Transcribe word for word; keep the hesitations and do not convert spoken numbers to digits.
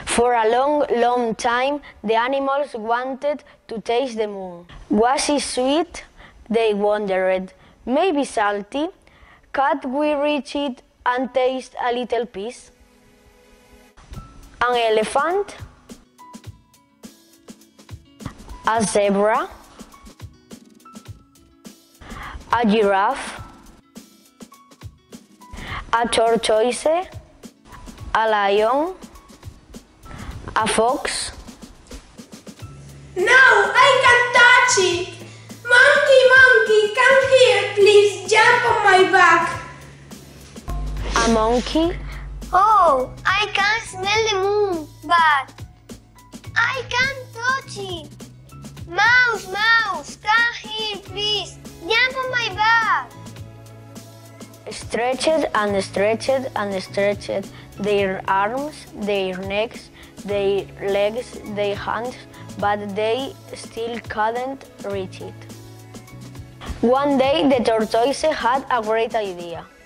For a long, long time, the animals wanted to taste the moon. Was it sweet? They wondered. Maybe salty? Could we reach it and taste a little piece? An elephant? A zebra? A giraffe? A tortoise? A lion? A fox? No, I can't touch it! Monkey, monkey, come here, please jump on my back! A monkey? Oh, I can smell the moon, but I can't touch it. Mouse, mouse, come here, please. Jump on my back. Stretched and stretched and stretched their arms, their necks, their legs, their hands, but they still couldn't reach it. One day the tortoise had a great idea.